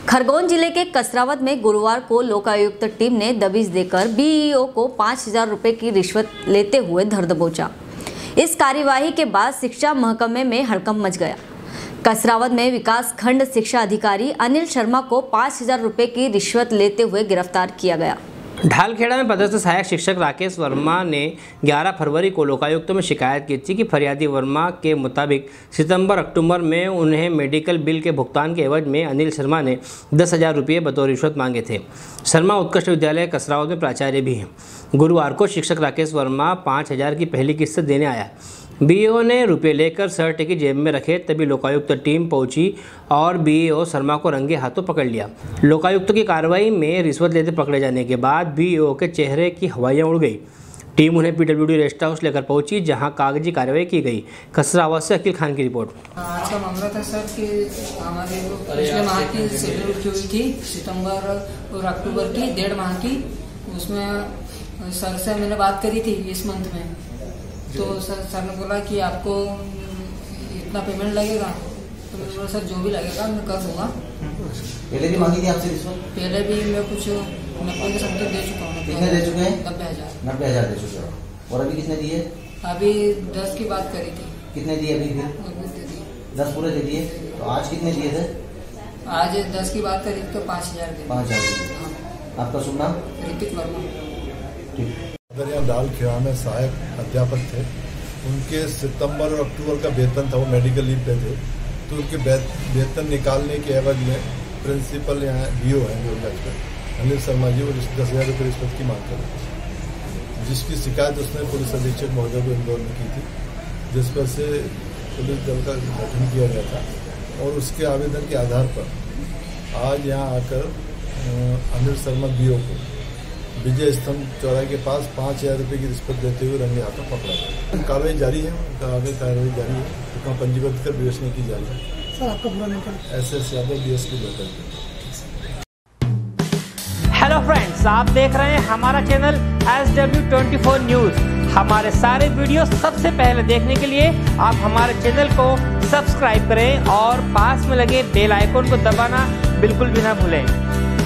खरगोन जिले के कसरावद में गुरुवार को लोकायुक्त टीम ने दबिश देकर बीईओ को 5,000 रुपए की रिश्वत लेते हुए धर दबोचा। इस कार्यवाही के बाद शिक्षा महकमे में हड़कंप मच गया। कसरावद में विकास खंड शिक्षा अधिकारी अनिल शर्मा को 5,000 रुपए की रिश्वत लेते हुए गिरफ्तार किया गया। ढालखेड़ा में पदस्थ सहायक शिक्षक राकेश वर्मा ने 11 फरवरी को लोकायुक्त में शिकायत की थी कि फरियादी वर्मा के मुताबिक सितंबर-अक्टूबर में उन्हें मेडिकल बिल के भुगतान के एवज में अनिल शर्मा ने 10,000 रुपये बतौर रिश्वत मांगे थे। शर्मा उत्कृष्ट विद्यालय कसरावद में प्राचार्य भी हैं। गुरुवार को शिक्षक राकेश वर्मा 5,000 की पहली किस्त देने आया। बीईओ ने रुपये लेकर शर्ट की जेब में रखे, तभी लोकायुक्त टीम पहुंची और बीईओ शर्मा को रंगे हाथों पकड़ लिया। लोकायुक्त की कार्रवाई में रिश्वत लेते पकड़े जाने के बाद बीईओ के चेहरे की हवाइयां उड़ गई। टीम उन्हें पीडब्ल्यूडी रेस्ट हाउस लेकर पहुंची, जहां कागजी कार्रवाई की गई। कसरावद से अकील खान की रिपोर्ट। आज का मामला था सर कि हमारे पिछले माह की सेटलमेंट हुई थी, सितंबर और अक्टूबर की 1.5 माह की। उसमें सर से मैंने बात करी थी इस मंथ में, तो सर ने बोला कि आपको इतना पेमेंट लगेगा। तो मैंने बोला सर जो भी लगेगा मैं कर दूंगा। पहले भी मांगी थी आपसे रिश्वत? पहले भी मैं कुछ 90 के समथिंग दे चुका हूँ। कितने दे चुके हैं? 90,000। 90,000 दे चुके हो। और अभी कितने दिए? अभी 10 की बात करी थी। कितने दिए अभी फिर? 10 पूरे दे दिए। तो आज कितने दिए थे? आज 10 की बात करी तो 5,000 दिए। 5,000। आपका शुभ नाम? ऋतिक वर्मा। ठीक। ढालखेड़ा में सहायक अध्यापक थे। उनके सितंबर और अक्टूबर का वेतन था, वो मेडिकल लीव पे थे। तो उनके वेतन निकालने के एवज में प्रिंसिपल यहाँ बीओ हैं जो अनिल शर्मा जी, वो 10,000 रुपये रिश्वत की मांग कर रहे थे, जिसकी शिकायत उसने पुलिस अधीक्षक महोदय को इंदौर में की थी, जिस पर से पुलिस दल का गठन किया गया था। और उसके आवेदन के आधार पर आज यहाँ आकर अनिल शर्मा बीओ को विजय स्तंभ चौराहे के पास 5,000 रुपये की रिश्वत देते हुए रंगे हाथों पकड़ा गया। कार्रवाई जारी है, आगे कार्रवाई जारी है, तो पंजीबद्ध कर विवेचना की जा रही है। सर आपका पूरा नाम? SS Yadav, DSP local. Hello friends, आप देख रहे हैं हमारा चैनल SW24 न्यूज़। हमारे सारे वीडियो सबसे पहले देखने के लिए आप हमारे चैनल को सब्सक्राइब करें और पास में लगे बेल आइकन को दबाना बिल्कुल भी ना भूलें।